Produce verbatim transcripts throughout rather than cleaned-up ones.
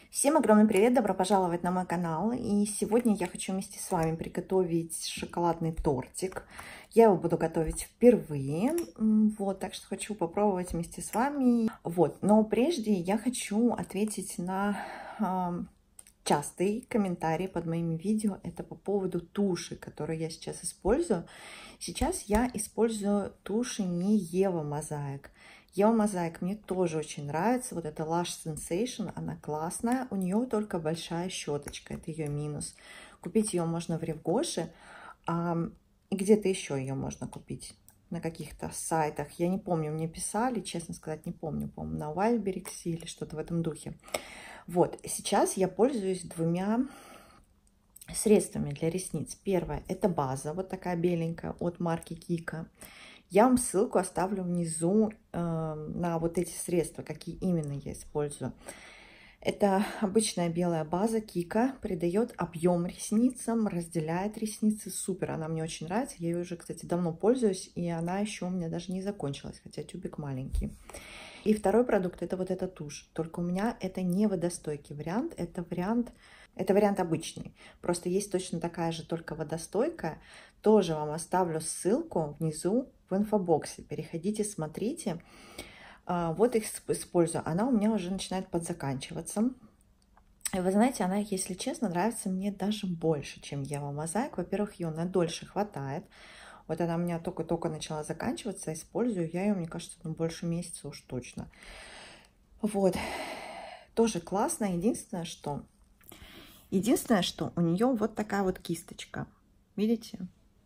Всем огромный привет, добро пожаловать на мой канал. И сегодня я хочу вместе с вами приготовить шоколадный тортик. Я его буду готовить впервые, вот, так что хочу попробовать вместе с вами. Вот, но прежде я хочу ответить на э, частый комментарий под моими видео. Это по поводу туши, которую я сейчас использую. Сейчас я использую туши не Ева Мозаик. Ева Мозаик мне тоже очень нравится. Вот эта Lush Sensation, она классная. У нее только большая щеточка, это ее минус. Купить ее можно в Ревгоше. А, и где-то еще ее можно купить. На каких-то сайтах. Я не помню, мне писали, честно сказать, не помню. По-моему, на Wildberries или что-то в этом духе. Вот, сейчас я пользуюсь двумя средствами для ресниц. Первое, это база, вот такая беленькая от марки Kiko. Я вам ссылку оставлю внизу э, на вот эти средства, какие именно я использую. Это обычная белая база Kiko, придает объем ресницам, разделяет ресницы. Супер, она мне очень нравится. Я ее уже, кстати, давно пользуюсь, и она еще у меня даже не закончилась, хотя тюбик маленький. И второй продукт, это вот эта тушь. Только у меня это не водостойкий вариант, это вариант... Это вариант обычный. Просто есть точно такая же, только водостойкая. Тоже вам оставлю ссылку внизу в инфобоксе. Переходите, смотрите. Вот их использую. Она у меня уже начинает подзаканчиваться. И вы знаете, она, если честно, нравится мне даже больше, чем Ева Мозаик. Во-первых, ее на дольше хватает. Вот она у меня только-только начала заканчиваться. Использую я ее, мне кажется, ну, больше месяца уж точно. Вот. Тоже классно. Единственное, что... Единственное, что у нее вот такая вот кисточка. Видите?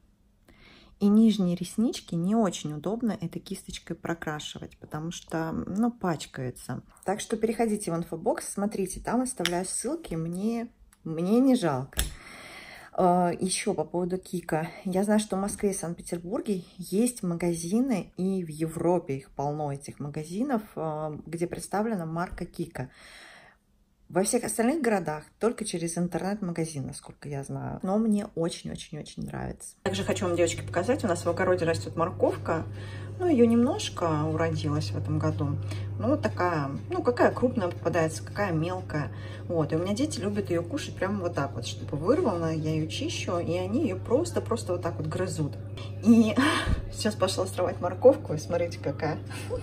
И нижние реснички не очень удобно этой кисточкой прокрашивать, потому что, ну, пачкается. Так что переходите в инфобокс, смотрите, там оставляю ссылки, мне, мне не жалко. Еще по поводу Kiko. Я знаю, что в Москве и Санкт-Петербурге есть магазины, и в Европе их полно, этих магазинов, где представлена марка Kiko. Во всех остальных городах только через интернет-магазин, насколько я знаю. Но мне очень-очень-очень нравится. Также хочу вам, девочки, показать. У нас в огороде растет морковка. Ну, ее немножко уродилась в этом году. Ну, вот такая, ну, какая крупная попадается, какая мелкая. Вот, и у меня дети любят ее кушать прямо вот так вот, чтобы вырвала, я ее чищу, и они ее просто-просто вот так вот грызут. И сейчас пошла срывать морковку, и смотрите, какая.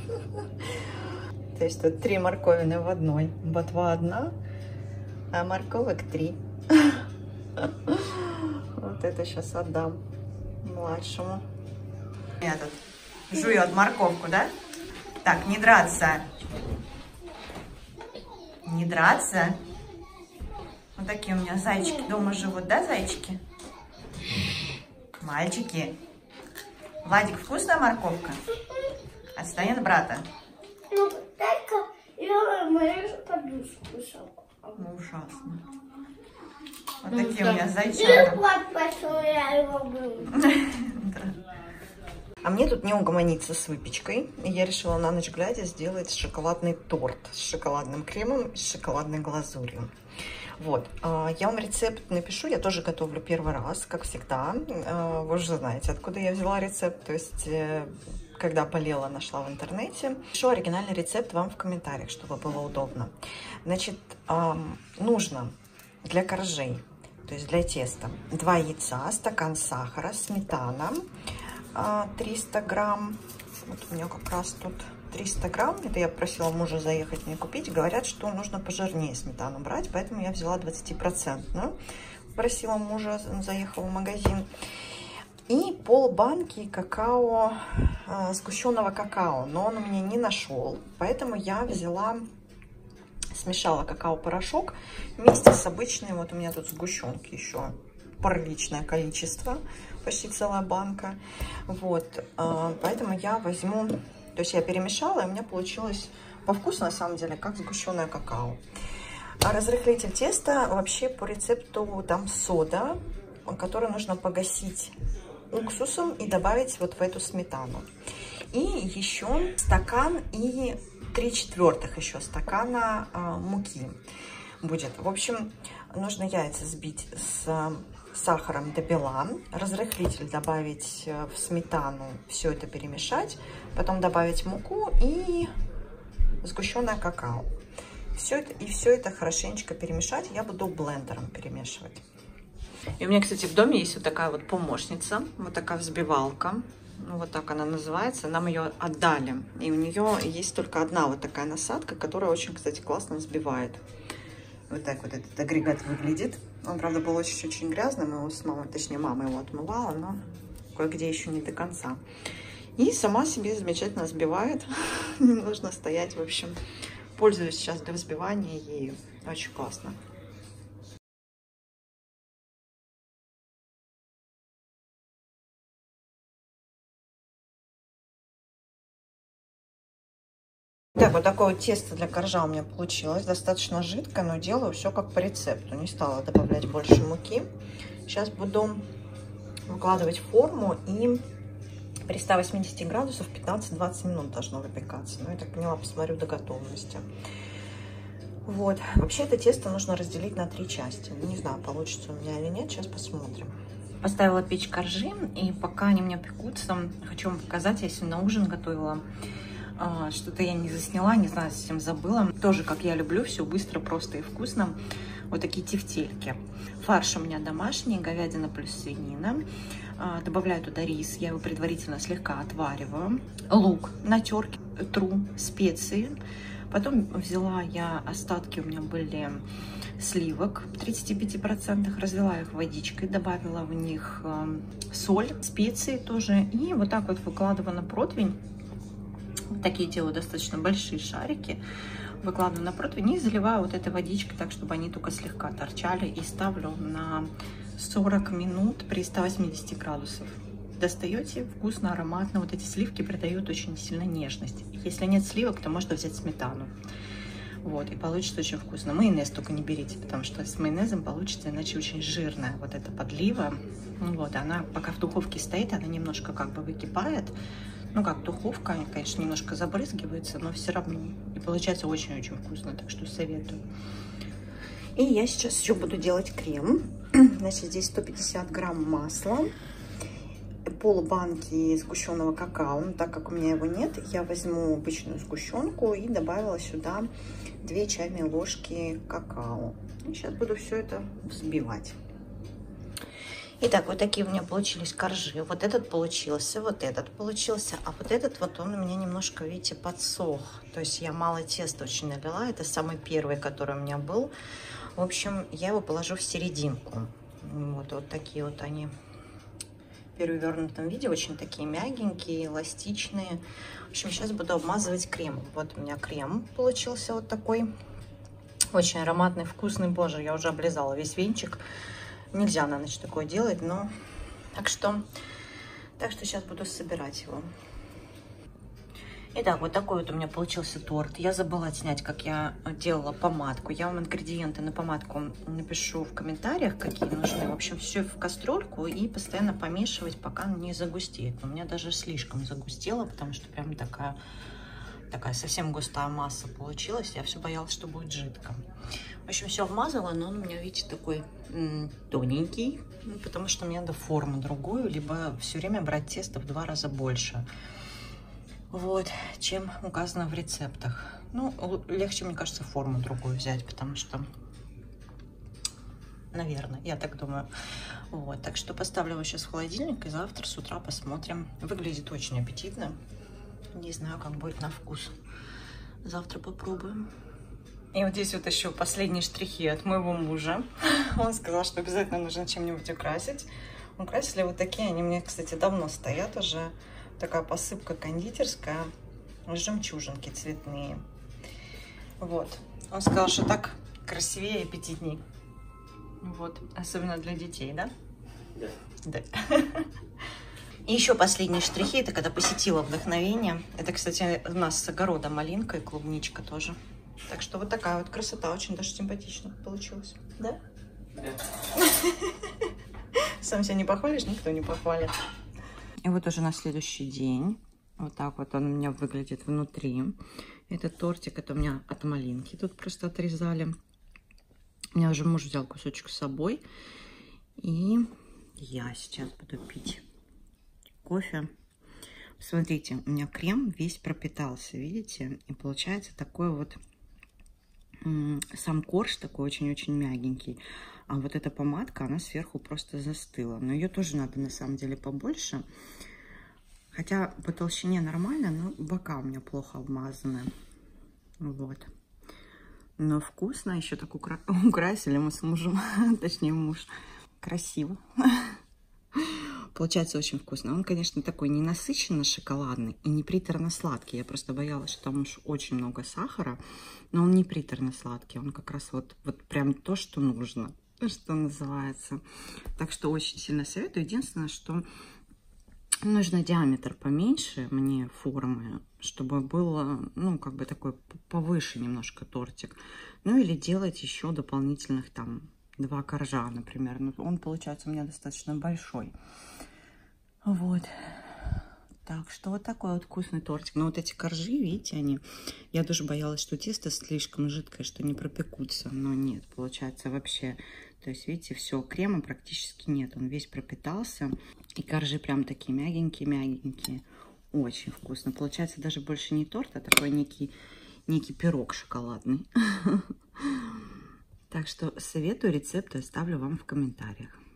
То есть тут три морковины в одной. Ботва одна, а морковок три. Вот это сейчас отдам младшему. Этот жует морковку, да? Так, не драться. Не драться. Вот такие у меня зайчики дома живут, да, зайчики? Мальчики. Владик, вкусная морковка? Отстань от брата. Ну, только я мою подушку кушал. Ну, ужасно. Вот ну, такие да. У меня зайчата. А мне тут не угомониться с выпечкой. И я решила на ночь глядя сделать шоколадный торт с шоколадным кремом и с шоколадной глазурью. Вот, я вам рецепт напишу, я тоже готовлю первый раз, как всегда. Вы уже знаете, откуда я взяла рецепт, то есть... Когда болела, нашла в интернете. Пишу оригинальный рецепт вам в комментариях, чтобы было удобно. Значит, нужно для коржей, то есть для теста, два яйца, стакан сахара, сметана триста грамм. Вот у меня как раз тут триста грамм. Это я просила мужа заехать мне купить. Говорят, что нужно пожирнее сметану брать, поэтому я взяла двадцатипроцентную. Просила мужа, он заехал в магазин. И полбанки какао, э, сгущенного какао, но он у меня не нашел, поэтому я взяла, смешала какао-порошок вместе с обычной, вот у меня тут сгущенки еще приличное количество, почти целая банка, вот, э, поэтому я возьму, то есть я перемешала, и у меня получилось по вкусу на самом деле как сгущенное какао. А разрыхлитель теста вообще по рецепту там сода, которую нужно погасить уксусом и добавить вот в эту сметану. И еще стакан и три четвертых еще стакана а, муки будет. В общем, нужно яйца сбить с сахаром до бела, разрыхлитель добавить в сметану, все это перемешать, потом добавить муку и сгущенное какао. Все это, и все это хорошенечко перемешать. Я буду блендером перемешивать. И у меня, кстати, в доме есть вот такая вот помощница, вот такая взбивалка. Вот так она называется. Нам ее отдали. И у нее есть только одна вот такая насадка, которая очень, кстати, классно взбивает. Вот так вот этот агрегат выглядит. Он, правда, был очень-очень грязный. Мы его с мамой, точнее, мама его отмывала, но кое-где еще не до конца. И сама себе замечательно взбивает. Не нужно стоять, в общем. Пользуюсь сейчас для взбивания ею. Очень классно. Так, вот такое вот тесто для коржа у меня получилось. Достаточно жидкое, но делаю все как по рецепту. Не стала добавлять больше муки. Сейчас буду выкладывать в форму, и при ста восьмидесяти градусах пятнадцать-двадцать минут должно выпекаться. Ну, я так поняла, посмотрю до готовности. Вот. Вообще это тесто нужно разделить на три части. Не знаю, получится у меня или нет. Сейчас посмотрим. Поставила печь коржи, и пока они у меня пекутся, хочу вам показать, я сегодня на ужин готовила. Что-то я не засняла, не знаю, совсем забыла. Тоже, как я люблю, все быстро, просто и вкусно. Вот такие тефтельки. Фарш у меня домашний, говядина плюс свинина. Добавляю туда рис, я его предварительно слегка отвариваю. Лук на терке тру, специи. Потом взяла я остатки, у меня были сливок тридцать пять процентов, развела их водичкой, добавила в них соль, специи тоже. И вот так вот выкладываю на противень. Такие делаю достаточно большие шарики, выкладываю на противень и заливаю вот этой водичкой так, чтобы они только слегка торчали, и ставлю на сорок минут при ста восьмидесяти градусах. Достаете, вкусно, ароматно. Вот эти сливки придают очень сильно нежность. Если нет сливок, то можно взять сметану. Вот, и получится очень вкусно. Майонез только не берите, потому что с майонезом получится иначе очень жирная вот эта подлива. Вот, она пока в духовке стоит, она немножко как бы выкипает. Ну как, духовка, конечно, немножко забрызгивается, но все равно. И получается очень-очень вкусно, так что советую. И я сейчас еще буду делать крем. Значит, здесь сто пятьдесят грамм масла, полбанки сгущенного какао. Но так как у меня его нет, я возьму обычную сгущенку и добавила сюда две чайные ложки какао. И сейчас буду все это взбивать. Итак, вот такие у меня получились коржи. Вот этот получился, вот этот получился, а вот этот вот он у меня немножко, видите, подсох. То есть я мало теста очень налила. Это самый первый, который у меня был. В общем, я его положу в серединку. Вот, вот такие вот они в перевернутом виде. Очень такие мягенькие, эластичные. В общем, сейчас буду обмазывать крем. Вот у меня крем получился вот такой. Очень ароматный, вкусный. Боже, я уже облизала весь венчик. Нельзя на ночь такое делать, но так что, так что сейчас буду собирать его. Итак, вот такой вот у меня получился торт. Я забыла снять, как я делала помадку. Я вам ингредиенты на помадку напишу в комментариях, какие нужны. В общем, все в кастрюльку и постоянно помешивать, пока не загустеет. У меня даже слишком загустело, потому что прям такая, такая совсем густая масса получилась. Я все боялась, что будет жидко. В общем, все обмазала, но он у меня, видите, такой м, тоненький, потому что мне надо форму другую, либо все время брать тесто в два раза больше, вот, чем указано в рецептах. Ну, легче, мне кажется, форму другую взять, потому что, наверное, я так думаю. Вот, так что поставлю его сейчас в холодильник, и завтра с утра посмотрим. Выглядит очень аппетитно. Не знаю, как будет на вкус. Завтра попробуем. И вот здесь вот еще последние штрихи от моего мужа. Он сказал, что обязательно нужно чем-нибудь украсить. Украсили вот такие, они мне, кстати, давно стоят уже. Такая посыпка кондитерская, жемчужинки цветные. Вот. Он сказал, что так красивее и аппетитней. Вот. Особенно для детей, да? Да. Да. И еще последние штрихи, это когда посетила вдохновение. Это, кстати, у нас с огорода малинка и клубничка тоже. Так что вот такая вот красота, очень даже симпатично получилась. Да? Да. Сам себя не похвалишь, никто не похвалит. И вот уже на следующий день, вот так вот он у меня выглядит внутри. Этот тортик, это у меня от малинки, тут просто отрезали. У меня уже муж взял кусочек с собой. И я сейчас буду пить кофе. Смотрите, у меня крем весь пропитался, видите? И получается такое вот Сам корж такой очень-очень мягенький. А вот эта помадка, она сверху просто застыла. Но ее тоже надо на самом деле побольше. Хотя по толщине нормально, но бока у меня плохо обмазаны. Вот. Но вкусно. Еще так укра... украсили мы с мужем. Точнее, муж. Красиво. Получается очень вкусно. Он, конечно, такой не насыщенно шоколадный и не приторно-сладкий. Я просто боялась, что там уж очень много сахара. Но он не приторно-сладкий. Он как раз вот, вот прям то, что нужно. Что называется. Так что очень сильно советую. Единственное, что нужно диаметр поменьше мне формы, чтобы было, ну, как бы такой повыше немножко тортик. Ну, или делать еще дополнительных там два коржа, например. Ну, он получается у меня достаточно большой. Вот. Так что вот такой вот вкусный тортик. Но вот эти коржи, видите, они... Я даже боялась, что тесто слишком жидкое, что не пропекутся. Но нет, получается вообще... То есть, видите, все, крема практически нет. Он весь пропитался. И коржи прям такие мягенькие-мягенькие. Очень вкусно. Получается даже больше не торт, а такой некий, некий пирог шоколадный. Так что советую, рецепты оставлю вам в комментариях.